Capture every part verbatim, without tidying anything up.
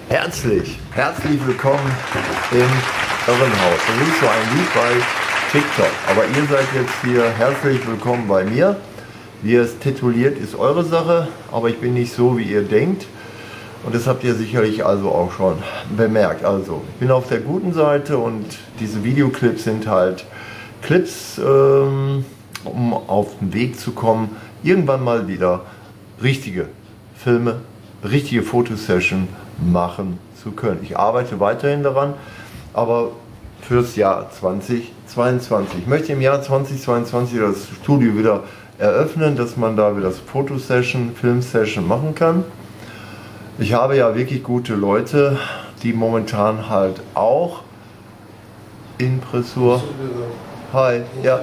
Herzlich, herzlich willkommen im Irrenhaus. Das ist so ein Lied bei TikTok, aber ihr seid jetzt hier herzlich willkommen bei mir. Wie ihr es tituliert, ist eure Sache, aber ich bin nicht so, wie ihr denkt. Und das habt ihr sicherlich also auch schon bemerkt. Also, ich bin auf der guten Seite und diese Videoclips sind halt Clips, ähm, um auf den Weg zu kommen, irgendwann mal wieder richtige Filme, richtige Fotosession machen zu können. Ich arbeite weiterhin daran, aber fürs Jahr zweitausendzweiundzwanzig. Ich möchte im Jahr zweitausendzweiundzwanzig das Studio wieder eröffnen, dass man da wieder das Fotosession, Filmsession machen kann. Ich habe ja wirklich gute Leute, die momentan halt auch Impressur. Hi, ja.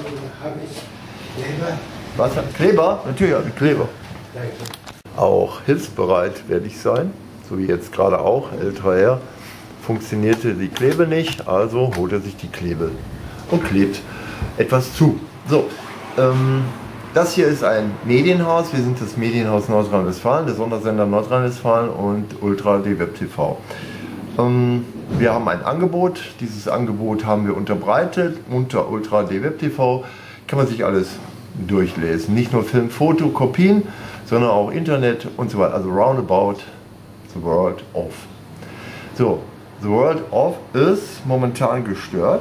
Was? Kleber? Natürlich habe ich Kleber. Auch hilfsbereit werde ich sein, so wie jetzt gerade auch, älterer Herr. Funktionierte die Klebe nicht, also holt er sich die Klebe und klebt etwas zu. So, ähm, das hier ist ein Medienhaus. Wir sind das Medienhaus Nordrhein-Westfalen, der Sondersender Nordrhein-Westfalen und Ultra D Web T V. Ähm, wir haben ein Angebot. Dieses Angebot haben wir unterbreitet. Unter Ultra D Web T V kann man sich alles durchlesen. Nicht nur Film, Foto, Kopien, sondern auch Internet und so weiter. Also roundabout the world of. So, the world of ist momentan gestört,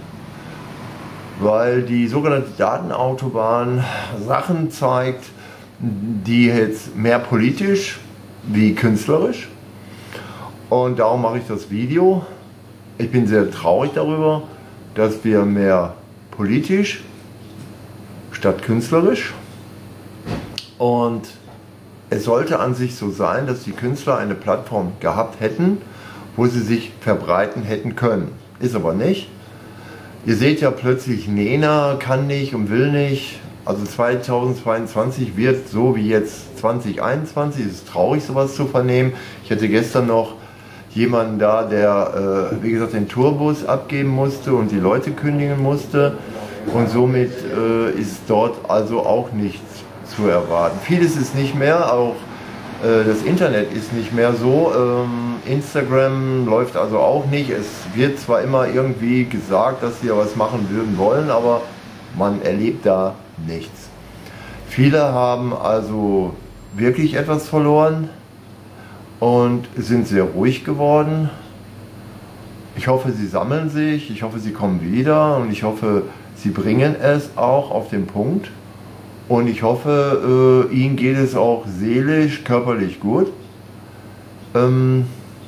weil die sogenannte Datenautobahn Sachen zeigt, die jetzt mehr politisch wie künstlerisch. Und darum mache ich das Video. Ich bin sehr traurig darüber, dass wir mehr politisch statt künstlerisch. Und es sollte an sich so sein, dass die Künstler eine Plattform gehabt hätten, wo sie sich verbreiten hätten können. Ist aber nicht. Ihr seht ja plötzlich, Nena kann nicht und will nicht. Also zweitausendzweiundzwanzig wird so wie jetzt zweitausendeinundzwanzig. Es ist traurig, sowas zu vernehmen. Ich hatte gestern noch jemanden da, der, äh, wie gesagt, den Tourbus abgeben musste und die Leute kündigen musste. Und somit äh, ist dort also auch nichts zu erwarten. Vieles ist nicht mehr, auch äh, das Internet ist nicht mehr so. Ähm, Instagram läuft also auch nicht. Es wird zwar immer irgendwie gesagt, dass sie ja was machen würden wollen, aber man erlebt da nichts. Viele haben also wirklich etwas verloren und sind sehr ruhig geworden. Ich hoffe, sie sammeln sich, ich hoffe, sie kommen wieder und ich hoffe, sie bringen es auch auf den Punkt. Und ich hoffe, äh, ihnen geht es auch seelisch, körperlich gut. Ähm,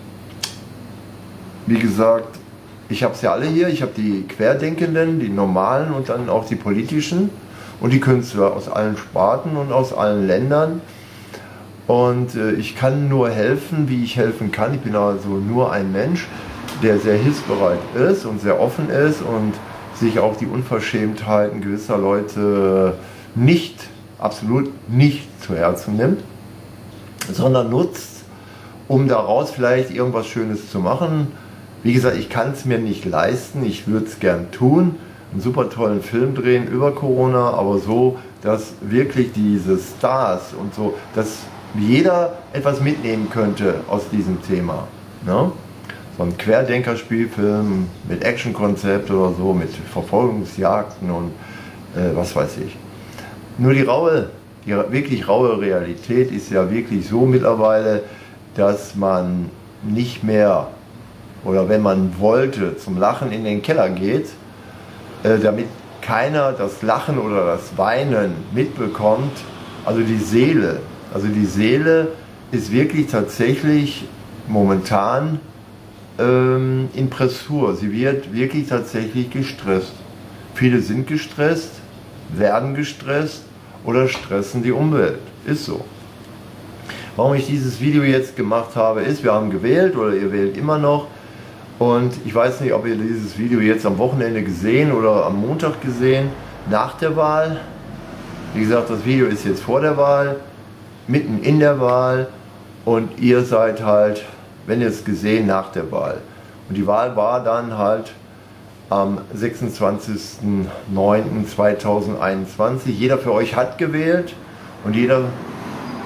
wie gesagt, ich habe sie alle hier. Ich habe die Querdenkenden, die normalen und dann auch die politischen und die Künstler aus allen Sparten und aus allen Ländern. Und äh, ich kann nur helfen, wie ich helfen kann. Ich bin also nur ein Mensch, der sehr hilfsbereit ist und sehr offen ist und sich auch die Unverschämtheiten gewisser Leute nicht, absolut nicht zu Herzen nimmt, sondern nutzt, um daraus vielleicht irgendwas Schönes zu machen. Wie gesagt, ich kann es mir nicht leisten, ich würde es gern tun, einen super tollen Film drehen über Corona, aber so, dass wirklich diese Stars und so, dass jeder etwas mitnehmen könnte aus diesem Thema. Ne? So ein Querdenker-Spielfilm mit Actionkonzept oder so, mit Verfolgungsjagden und äh, was weiß ich. Nur die raue, die wirklich raue Realität ist ja wirklich so mittlerweile, dass man nicht mehr, oder wenn man wollte, zum Lachen in den Keller geht, äh, damit keiner das Lachen oder das Weinen mitbekommt, also die Seele. Also die Seele ist wirklich tatsächlich momentan ähm, in Pressur. Sie wird wirklich tatsächlich gestresst. Viele sind gestresst, werden gestresst oder stressen die Umwelt. Ist so. Warum ich dieses Video jetzt gemacht habe, ist, wir haben gewählt oder ihr wählt immer noch. Und ich weiß nicht, ob ihr dieses Video jetzt am Wochenende gesehen oder am Montag gesehen, nach der Wahl. Wie gesagt, das Video ist jetzt vor der Wahl, mitten in der Wahl und ihr seid halt, wenn ihr es gesehen, nach der Wahl. Und die Wahl war dann halt am sechsundzwanzigsten neunten zweitausendeinundzwanzig. Jeder für euch hat gewählt und jeder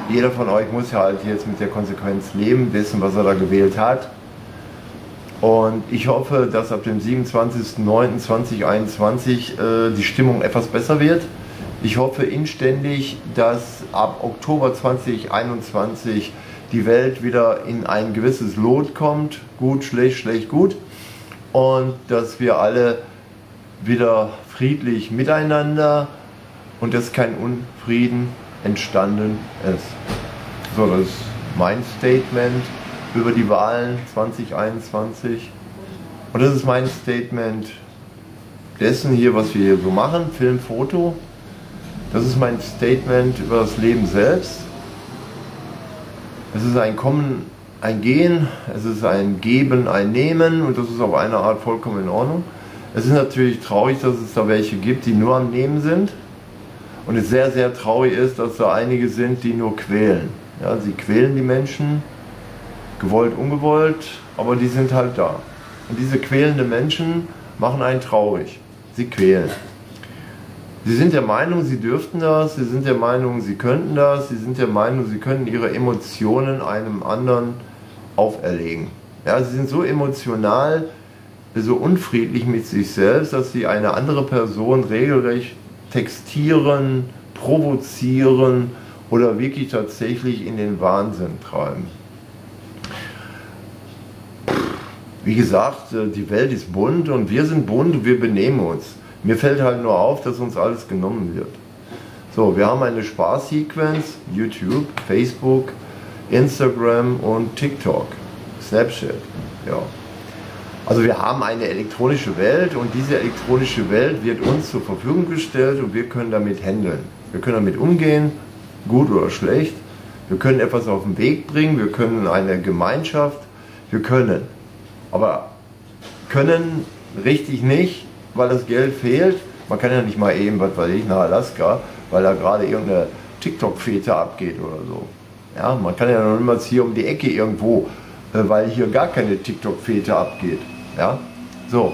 jeder von euch muss ja halt jetzt mit der Konsequenz leben, dessen, was er da gewählt hat. Und ich hoffe, dass ab dem siebenundzwanzigsten neunten zweitausendeinundzwanzig äh, die Stimmung etwas besser wird. Ich hoffe inständig, dass ab Oktober zweitausendeinundzwanzig die Welt wieder in ein gewisses Lot kommt. Gut, schlecht, schlecht, gut. Und dass wir alle wieder friedlich miteinander und dass kein Unfrieden entstanden ist. So, das ist mein Statement über die Wahlen zweitausendeinundzwanzig. Und das ist mein Statement dessen hier, was wir hier so machen, Film, Foto. Das ist mein Statement über das Leben selbst. Es ist ein Kommen, ein Gehen, es ist ein Geben, ein Nehmen und das ist auf eine Art vollkommen in Ordnung. Es ist natürlich traurig, dass es da welche gibt, die nur am Nehmen sind. Und es sehr, sehr traurig ist, dass da einige sind, die nur quälen. Ja, sie quälen die Menschen, gewollt, ungewollt, aber die sind halt da. Und diese quälenden Menschen machen einen traurig. Sie quälen. Sie sind der Meinung, sie dürften das, sie sind der Meinung, sie könnten das, sie sind der Meinung, sie können ihre Emotionen einem anderen auferlegen. Ja, sie sind so emotional, so unfriedlich mit sich selbst, dass sie eine andere Person regelrecht textieren, provozieren oder wirklich tatsächlich in den Wahnsinn treiben. Wie gesagt, die Welt ist bunt und wir sind bunt und wir benehmen uns. Mir fällt halt nur auf, dass uns alles genommen wird. So, wir haben eine Sparsequenz, YouTube, Facebook, Instagram und TikTok, Snapchat, ja. Also wir haben eine elektronische Welt und diese elektronische Welt wird uns zur Verfügung gestellt und wir können damit handeln. Wir können damit umgehen, gut oder schlecht. Wir können etwas auf den Weg bringen, wir können eine Gemeinschaft, wir können. Aber können richtig nicht, weil das Geld fehlt. Man kann ja nicht mal eben, was weiß ich, nach Alaska, weil da gerade irgendeine TikTok-Fete abgeht oder so. Ja, man kann ja noch niemals hier um die Ecke irgendwo, weil hier gar keine TikTok-Fete abgeht. Ja, so.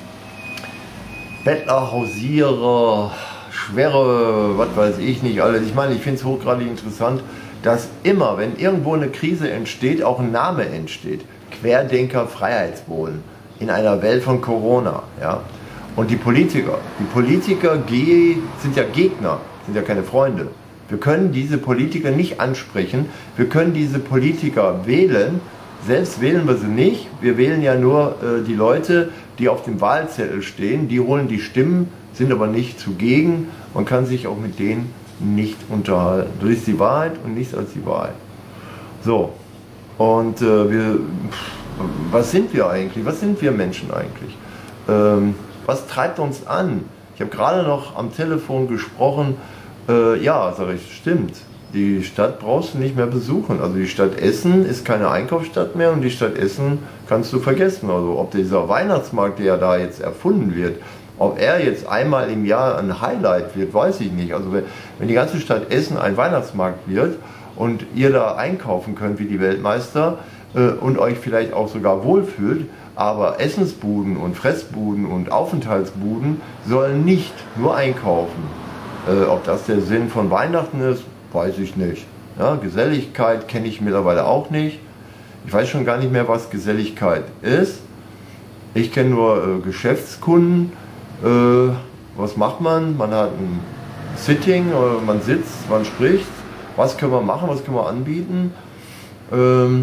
Bettler, Hausierer, Schwere, was weiß ich nicht alles. Ich meine, ich finde es hochgradig interessant, dass immer, wenn irgendwo eine Krise entsteht, auch ein Name entsteht. Querdenker, Freiheitsboden in einer Welt von Corona. Ja. Und die Politiker, die Politiker sind ja Gegner, sind ja keine Freunde. Wir können diese Politiker nicht ansprechen, wir können diese Politiker wählen, selbst wählen wir sie nicht, wir wählen ja nur äh, die Leute, die auf dem Wahlzettel stehen, die holen die Stimmen, sind aber nicht zugegen, man kann sich auch mit denen nicht unterhalten. Das ist die Wahrheit und nichts als die Wahrheit. So, und äh, wir, was sind wir eigentlich, was sind wir Menschen eigentlich? Ähm, Was treibt uns an? Ich habe gerade noch am Telefon gesprochen, äh, ja, sage ich, stimmt, die Stadt brauchst du nicht mehr besuchen. Also die Stadt Essen ist keine Einkaufsstadt mehr und die Stadt Essen kannst du vergessen. Also ob dieser Weihnachtsmarkt, der da jetzt erfunden wird, ob er jetzt einmal im Jahr ein Highlight wird, weiß ich nicht. Also wenn, wenn die ganze Stadt Essen ein Weihnachtsmarkt wird und ihr da einkaufen könnt wie die Weltmeister äh, und euch vielleicht auch sogar wohlfühlt, aber Essensbuden und Fressbuden und Aufenthaltsbuden sollen nicht nur einkaufen. Äh, ob das der Sinn von Weihnachten ist, weiß ich nicht. Ja, Geselligkeit kenne ich mittlerweile auch nicht. Ich weiß schon gar nicht mehr, was Geselligkeit ist. Ich kenne nur äh, Geschäftskunden. Äh, was macht man? Man hat ein Sitting, äh, man sitzt, man spricht. Was können wir machen, was können wir anbieten? Ähm,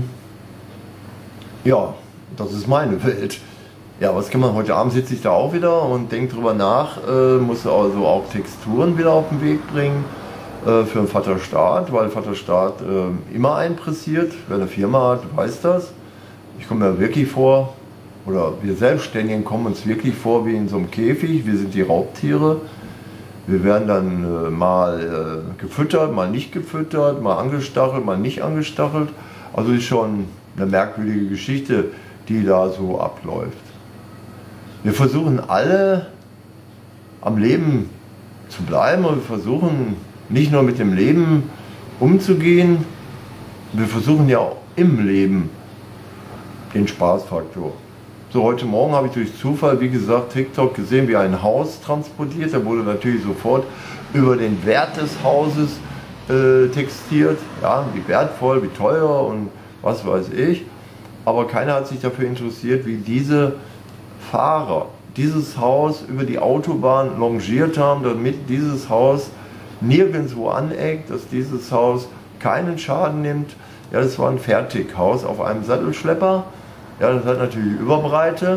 ja. Das ist meine Welt. Ja, was kann man, heute Abend sitze ich da auch wieder und denke drüber nach, äh, muss also auch Texturen wieder auf den Weg bringen äh, für den Vaterstaat, weil Vaterstaat äh, immer einpressiert. Wer eine Firma hat, weiß das. Ich komme mir wirklich vor, oder wir Selbstständigen kommen uns wirklich vor wie in so einem Käfig. Wir sind die Raubtiere. Wir werden dann äh, mal äh, gefüttert, mal nicht gefüttert, mal angestachelt, mal nicht angestachelt. Also ist schon eine merkwürdige Geschichte, die da so abläuft. Wir versuchen alle am Leben zu bleiben und wir versuchen nicht nur mit dem Leben umzugehen, wir versuchen ja auch im Leben den Spaßfaktor. So, heute Morgen habe ich durch Zufall, wie gesagt, TikTok gesehen, wie ein Haus transportiert. Da wurde natürlich sofort über den Wert des Hauses äh, textiert, ja, wie wertvoll, wie teuer und was weiß ich. Aber keiner hat sich dafür interessiert, wie diese Fahrer dieses Haus über die Autobahn longiert haben, damit dieses Haus nirgendwo aneckt, dass dieses Haus keinen Schaden nimmt. Ja, das war ein Fertighaus auf einem Sattelschlepper. Ja, das hat natürlich Überbreite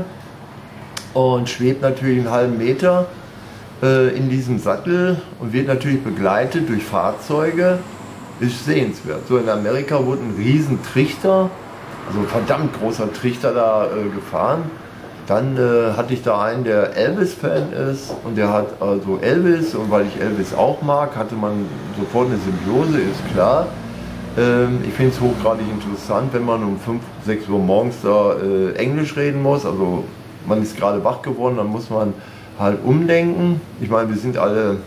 und schwebt natürlich einen halben Meter äh, in diesem Sattel und wird natürlich begleitet durch Fahrzeuge. Ist sehenswert. So, in Amerika wurde ein riesen Trichter, also ein verdammt großer Trichter da äh, gefahren. Dann äh, hatte ich da einen, der Elvis-Fan ist und der hat also Elvis, und weil ich Elvis auch mag, hatte man sofort eine Symbiose, ist klar. Ähm, ich finde es hochgradig interessant, wenn man um fünf, sechs Uhr morgens da äh, Englisch reden muss, also man ist gerade wach geworden, dann muss man halt umdenken. Ich meine, wir sind alle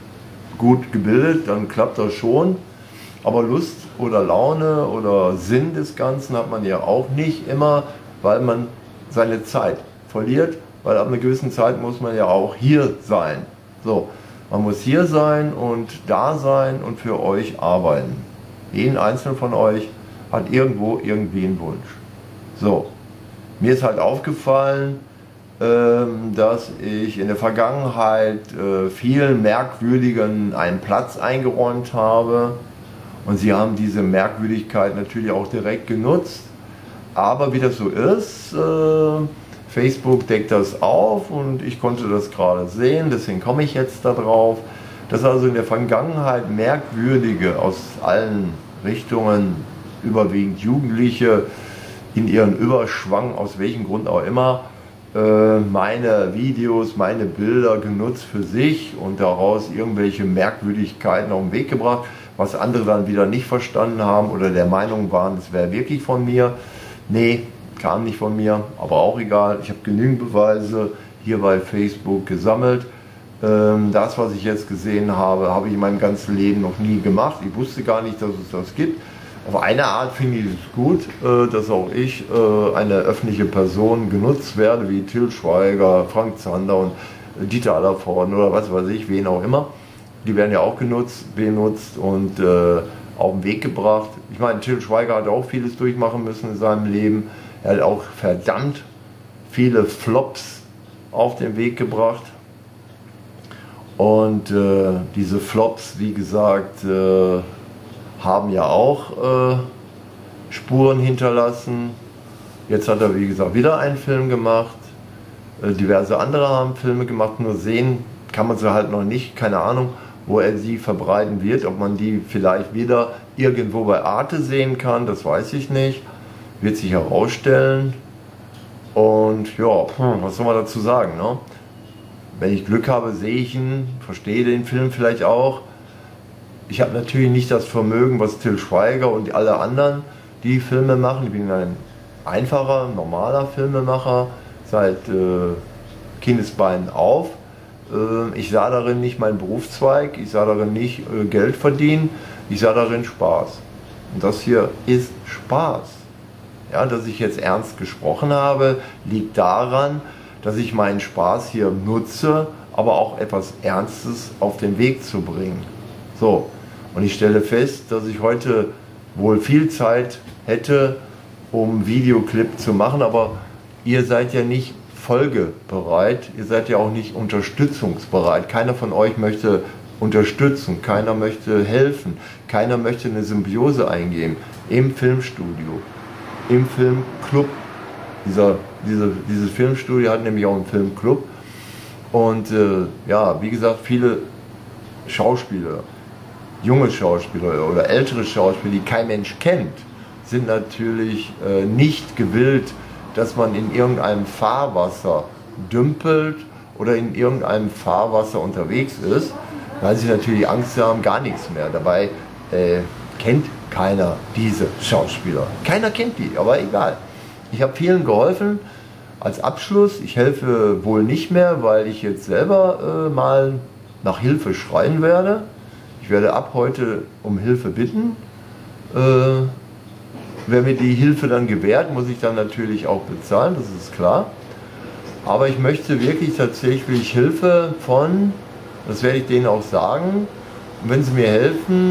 gut gebildet, dann klappt das schon, aber Lust oder Laune oder Sinn des Ganzen hat man ja auch nicht immer, weil man seine Zeit verliert, weil ab einer gewissen Zeit muss man ja auch hier sein. So, man muss hier sein und da sein und für euch arbeiten. Jeden einzelnen von euch hat irgendwo irgendwie einen Wunsch. So, mir ist halt aufgefallen, ähm, dass ich in der Vergangenheit äh, vielen Merkwürdigen einen Platz eingeräumt habe und sie haben diese Merkwürdigkeit natürlich auch direkt genutzt. Aber wie das so ist, äh, Facebook deckt das auf und ich konnte das gerade sehen, deswegen komme ich jetzt darauf, dass also in der Vergangenheit Merkwürdige aus allen Richtungen, überwiegend Jugendliche, in ihren Überschwang, aus welchem Grund auch immer, äh, meine Videos, meine Bilder genutzt für sich und daraus irgendwelche Merkwürdigkeiten auf den Weg gebracht, was andere dann wieder nicht verstanden haben oder der Meinung waren, es wäre wirklich von mir. Nee, kam nicht von mir, aber auch egal. Ich habe genügend Beweise hier bei Facebook gesammelt. Ähm, das, was ich jetzt gesehen habe, habe ich in meinem ganzen Leben noch nie gemacht. Ich wusste gar nicht, dass es das gibt. Auf eine Art finde ich es gut, äh, dass auch ich äh, eine öffentliche Person genutzt werde, wie Til Schweiger, Frank Zander und Dieter Hallervorden oder was weiß ich, wen auch immer. Die werden ja auch genutzt, benutzt und äh, auf den Weg gebracht. Ich meine, Til Schweiger hat auch vieles durchmachen müssen in seinem Leben. Er hat auch verdammt viele Flops auf den Weg gebracht. Und äh, diese Flops, wie gesagt, äh, haben ja auch äh, Spuren hinterlassen. Jetzt hat er, wie gesagt, wieder einen Film gemacht. Äh, diverse andere haben Filme gemacht, nur sehen kann man sie halt noch nicht. Keine Ahnung, wo er sie verbreiten wird. Ob man die vielleicht wieder irgendwo bei Arte sehen kann, das weiß ich nicht. Wird sich herausstellen. Und ja, was soll man dazu sagen, ne? Wenn ich Glück habe, sehe ich ihn, verstehe den Film vielleicht auch. Ich habe natürlich nicht das Vermögen, was Til Schweiger und alle anderen, die Filme machen. Ich bin ein einfacher, normaler Filmemacher, seit äh, Kindesbeinen auf. Äh, ich sah darin nicht meinen Berufszweig, ich sah darin nicht äh, Geld verdienen, ich sah darin Spaß. Und das hier ist Spaß. Ja, dass ich jetzt ernst gesprochen habe, liegt daran, dass ich meinen Spaß hier nutze, aber auch etwas Ernstes auf den Weg zu bringen. So, und ich stelle fest, dass ich heute wohl viel Zeit hätte, um Videoclip zu machen, aber ihr seid ja nicht folgebereit, ihr seid ja auch nicht unterstützungsbereit. Keiner von euch möchte unterstützen, keiner möchte helfen, keiner möchte eine Symbiose eingehen im Filmstudio, im Filmclub. Dieser, diese, dieses Filmstudio hat nämlich auch einen Filmclub und äh, ja, wie gesagt, viele Schauspieler, junge Schauspieler oder ältere Schauspieler, die kein Mensch kennt, sind natürlich äh, nicht gewillt, dass man in irgendeinem Fahrwasser dümpelt oder in irgendeinem Fahrwasser unterwegs ist, weil sie natürlich Angst haben, gar nichts mehr. Dabei äh, kennt keiner diese Schauspieler. Keiner kennt die, aber egal. Ich habe vielen geholfen. Als Abschluss, ich helfe wohl nicht mehr, weil ich jetzt selber äh, mal nach Hilfe schreien werde. Ich werde ab heute um Hilfe bitten. Äh, wer mir die Hilfe dann gewährt, muss ich dann natürlich auch bezahlen, das ist klar. Aber ich möchte wirklich tatsächlich Hilfe von, das werde ich denen auch sagen. Und wenn sie mir helfen,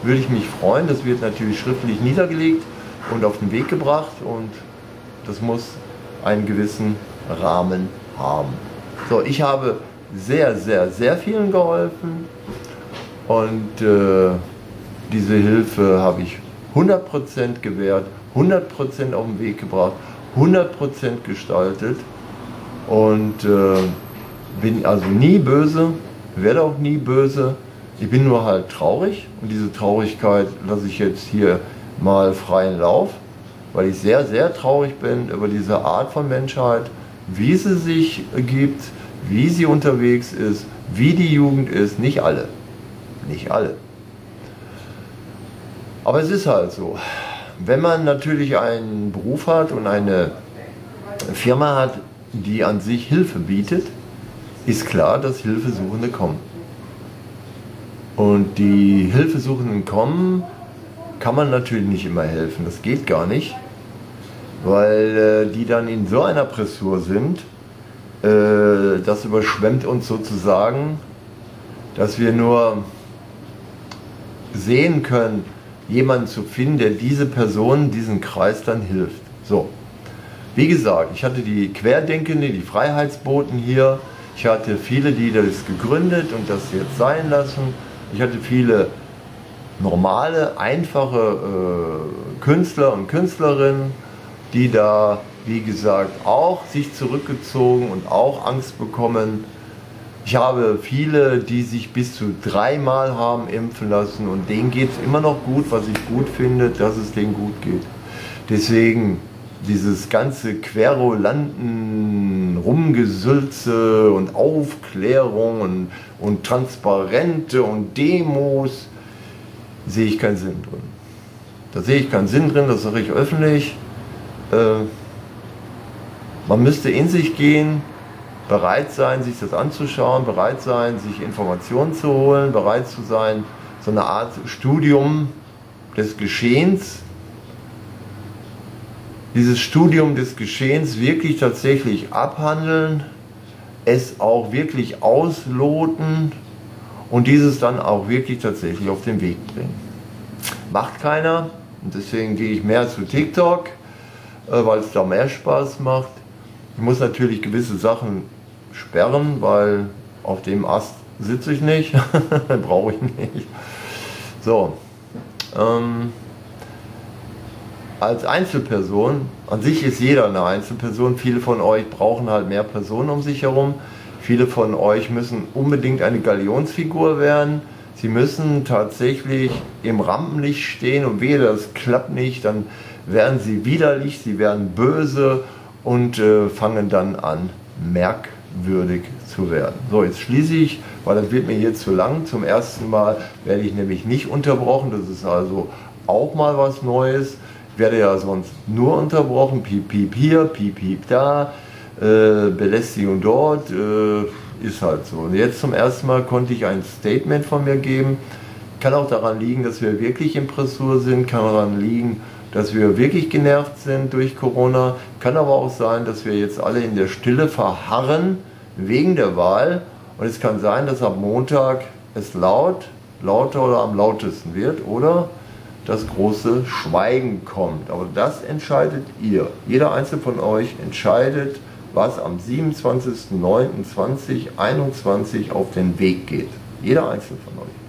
würde ich mich freuen. Das wird natürlich schriftlich niedergelegt und auf den Weg gebracht und das muss einen gewissen Rahmen haben. So, ich habe sehr, sehr, sehr vielen geholfen und äh, diese Hilfe habe ich hundert Prozent gewährt, hundert Prozent auf den Weg gebracht, hundert Prozent gestaltet und äh, bin also nie böse, werde auch nie böse. Ich bin nur halt traurig und diese Traurigkeit lasse ich jetzt hier mal freien Lauf, weil ich sehr, sehr traurig bin über diese Art von Menschheit, wie sie sich gibt, wie sie unterwegs ist, wie die Jugend ist. Nicht alle, nicht alle. Aber es ist halt so, wenn man natürlich einen Beruf hat und eine Firma hat, die an sich Hilfe bietet, ist klar, dass Hilfesuchende kommen. Und die Hilfesuchenden kommen, kann man natürlich nicht immer helfen, das geht gar nicht, weil äh, die dann in so einer Pressur sind, äh, das überschwemmt uns sozusagen, dass wir nur sehen können, jemanden zu finden, der diese Person, diesen Kreis dann hilft. So, wie gesagt, ich hatte die Querdenkende, die Freiheitsboten hier, ich hatte viele, die das gegründet und das jetzt sein lassen, ich hatte viele normale, einfache äh, Künstler und Künstlerinnen, die da, wie gesagt, auch sich zurückgezogen und auch Angst bekommen. Ich habe viele, die sich bis zu dreimal haben impfen lassen und denen geht es immer noch gut, was ich gut finde, dass es denen gut geht. Deswegen dieses ganze Querulanten, Rumgesülze und Aufklärung und, und Transparente und Demos, sehe ich keinen Sinn drin. Da sehe ich keinen Sinn drin, das sage ich öffentlich. Äh, man müsste in sich gehen, bereit sein, sich das anzuschauen, bereit sein, sich Informationen zu holen, bereit zu sein, so eine Art Studium des Geschehens, dieses Studium des Geschehens wirklich tatsächlich abhandeln, es auch wirklich ausloten und dieses dann auch wirklich tatsächlich auf den Weg bringen. Macht keiner und deswegen gehe ich mehr zu TikTok, weil es da mehr Spaß macht. Ich muss natürlich gewisse Sachen sperren, weil auf dem Ast sitze ich nicht, brauche ich nicht. So, ähm, als Einzelperson, an sich ist jeder eine Einzelperson, viele von euch brauchen halt mehr Personen um sich herum, viele von euch müssen unbedingt eine Galionsfigur werden, sie müssen tatsächlich im Rampenlicht stehen und wehe, das klappt nicht, dann werden sie widerlich, sie werden böse und äh, fangen dann an, merkwürdig zu werden. So, jetzt schließe ich, weil das wird mir hier zu lang. Zum ersten Mal werde ich nämlich nicht unterbrochen, das ist also auch mal was Neues. Ich werde ja sonst nur unterbrochen, piep, piep hier, piep, piep da, äh, Belästigung dort, äh, ist halt so. Und jetzt zum ersten Mal konnte ich ein Statement von mir geben. Kann auch daran liegen, dass wir wirklich in Pressur sind, kann daran liegen, dass wir wirklich genervt sind durch Corona. Kann aber auch sein, dass wir jetzt alle in der Stille verharren wegen der Wahl. Und es kann sein, dass ab Montag es laut, lauter oder am lautesten wird oder das große Schweigen kommt. Aber das entscheidet ihr. Jeder einzelne von euch entscheidet, was am siebenundzwanzigsten neunten zweitausendeinundzwanzig auf den Weg geht. Jeder einzelne von euch.